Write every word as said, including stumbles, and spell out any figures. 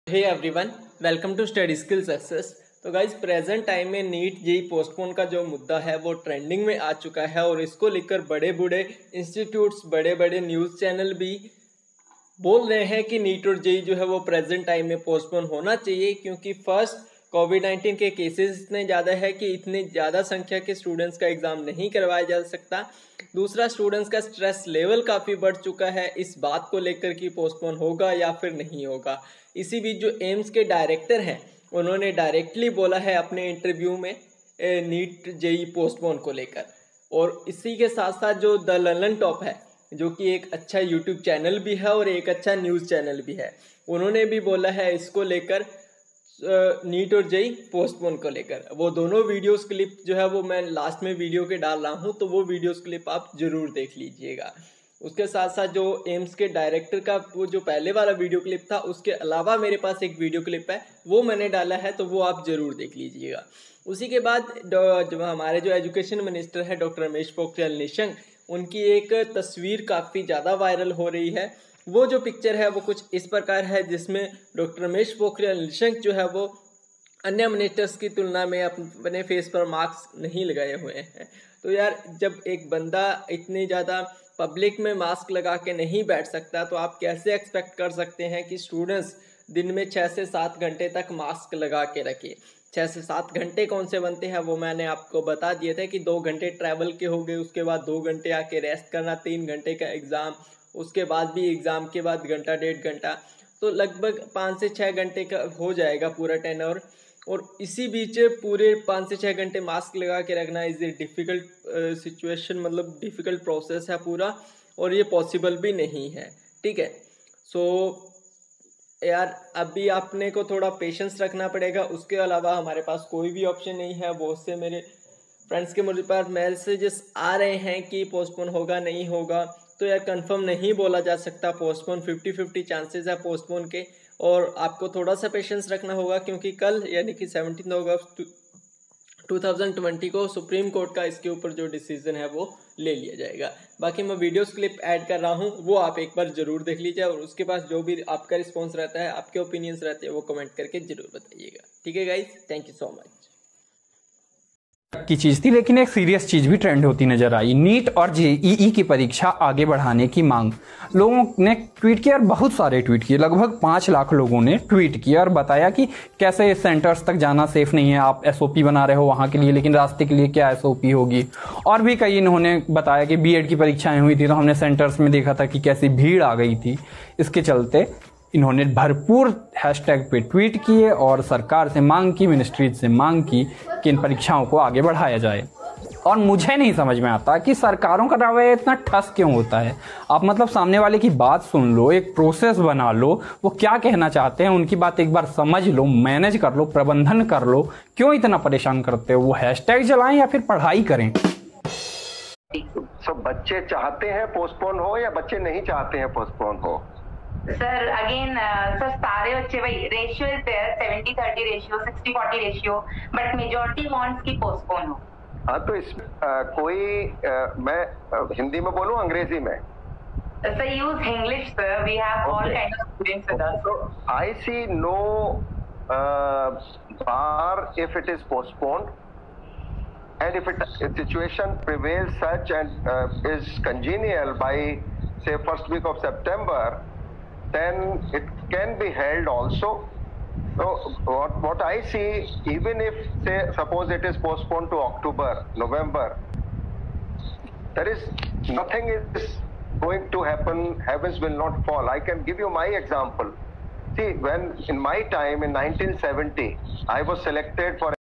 Hey everyone, welcome to study skill success. तो guys present time में NEET JEE postpone का जो मुद्दा है वो ट्रेंडिंग में आ चुका है और इसको लेकर बड़े बड़े इंस्टीट्यूट्स, बड़े बड़े न्यूज़ चैनल भी बोल रहे हैं कि नीट और जेई जो है वो प्रेजेंट टाइम में पोस्टपोन होना चाहिए, क्योंकि फर्स्ट कोविड नाइन्टीन के केसेस इतने ज़्यादा है कि इतनी ज़्यादा संख्या के स्टूडेंट्स का एग्ज़ाम नहीं करवाया जा सकता। दूसरा, स्टूडेंट्स का स्ट्रेस लेवल काफ़ी बढ़ चुका है इस बात को लेकर कि पोस्टपोन होगा या फिर नहीं होगा। इसी बीच जो एम्स के डायरेक्टर हैं उन्होंने डायरेक्टली बोला है अपने इंटरव्यू में नीट जेई पोस्टपोन को लेकर। और इसी के साथ साथ जो द ललन टॉप है, जो कि एक अच्छा यूट्यूब चैनल भी है और एक अच्छा न्यूज़ चैनल भी है, उन्होंने भी बोला है इसको लेकर, नीट और जेई पोस्टपोन को लेकर। वो दोनों वीडियोस क्लिप जो है वो मैं लास्ट में वीडियो के डाल रहा हूँ, तो वो वीडियोस क्लिप आप जरूर देख लीजिएगा। उसके साथ साथ जो एम्स के डायरेक्टर का वो जो पहले वाला वीडियो क्लिप था, उसके अलावा मेरे पास एक वीडियो क्लिप है वो मैंने डाला है, तो वो आप जरूर देख लीजिएगा। उसी के बाद जो हमारे जो एजुकेशन मिनिस्टर है डॉक्टर रमेश पोखरियाल निशंक, उनकी एक तस्वीर काफ़ी ज़्यादा वायरल हो रही है। वो जो पिक्चर है वो कुछ इस प्रकार है, जिसमें डॉक्टर रमेश पोखरियाल निशंक जो है वो अन्य मिनिस्टर्स की तुलना में अपने फेस पर मास्क नहीं लगाए हुए हैं। तो यार, जब एक बंदा इतनी ज़्यादा पब्लिक में मास्क लगा के नहीं बैठ सकता, तो आप कैसे एक्सपेक्ट कर सकते हैं कि स्टूडेंट्स दिन में छः से सात घंटे तक मास्क लगा के रखें। छः से सात घंटे कौन से बनते हैं वो मैंने आपको बता दिए थे कि दो घंटे ट्रैवल के हो गए, उसके बाद दो घंटे आके रेस्ट करना, तीन घंटे का एग्ज़ाम, उसके बाद भी एग्ज़ाम के बाद घंटा डेढ़ घंटा, तो लगभग पाँच से छः घंटे का हो जाएगा पूरा टेन आवर। और इसी बीच पूरे पाँच से छः घंटे मास्क लगा के रखना इज़ ए डिफ़िकल्ट सिचुएशन, मतलब डिफ़िकल्ट प्रोसेस है पूरा, और ये पॉसिबल भी नहीं है। ठीक है, सो यार अभी आपने को थोड़ा पेशेंस रखना पड़ेगा। उसके अलावा हमारे पास कोई भी ऑप्शन नहीं है। बहुत से मेरे फ्रेंड्स के मुझे पास मैसेजेस आ रहे हैं कि पोस्टपोन होगा नहीं होगा, तो यार कंफर्म नहीं बोला जा सकता। पोस्टपोन फिफ्टी फिफ्टी चांसेस है पोस्टपोन के, और आपको थोड़ा सा पेशेंस रखना होगा, क्योंकि कल यानी कि सेवनटीन अगस्त टू थाउजेंड ट्वेंटी को सुप्रीम कोर्ट का इसके ऊपर जो डिसीजन है वो ले लिया जाएगा। बाकी मैं वीडियोस क्लिप ऐड कर रहा हूँ, वो आप एक बार ज़रूर देख लीजिए, और उसके पास जो भी आपका रिस्पॉन्स रहता है, आपके ओपिनियंस रहते हैं, वो कमेंट करके ज़रूर बताइएगा। ठीक है guys, thank you so much. की चीज थी, लेकिन एक सीरियस चीज भी ट्रेंड होती नजर आई। नीट और जेईई की परीक्षा आगे बढ़ाने की मांग। लोगों ने ट्वीट किया और बहुत सारे ट्वीट किए, लगभग पांच लाख लोगों ने ट्वीट किया और बताया कि कैसे सेंटर्स तक जाना सेफ नहीं है। आप एसओपी बना रहे हो वहां के लिए, लेकिन रास्ते के लिए क्या एसओपी होगी। और भी कई इन्होंने बताया कि बीएड की परीक्षाएं हुई थी तो हमने सेंटर्स में देखा था कि कैसी भीड़ आ गई थी। इसके चलते इन्होंने भरपूर हैशटैग पे ट्वीट किए और सरकार से मांग की, मिनिस्ट्रीज से मांग की कि इन परीक्षाओं को आगे बढ़ाया जाए। और मुझे नहीं समझ में आता कि सरकारों का रवैया इतना ठस क्यों होता है। आप मतलब सामने वाले की बात सुन लो, एक प्रोसेस बना लो, वो क्या कहना चाहते हैं उनकी बात एक बार समझ लो, मैनेज कर लो, प्रबंधन कर लो। क्यों इतना परेशान करते हो? वो हैशटैग चलाएं या फिर पढ़ाई करें। सब बच्चे चाहते हैं पोस्टपोन हो या बच्चे नहीं चाहते हैं पोस्टपोन हो? सर अगेन सर सारे बच्चे भाई ratio is there, seventy thirty ratio, sixty forty ratio, but majority wants की पोस्टपोन हो। हाँ, तो इस आ, कोई आ, मैं आ, हिंदी में बोलूं अंग्रेजी में? Sir use English sir, we have all kind of students with us. So I see no uh, bar if it is postponed, and if it if situation prevails such and uh, is congenial by say first week of September, then it can be held also. So what what I see, even if say suppose it is postponed to October, November, there is nothing is going to happen. Heavens will not fall. I can give you my example. See, when in my time in nineteen seventy, I was selected for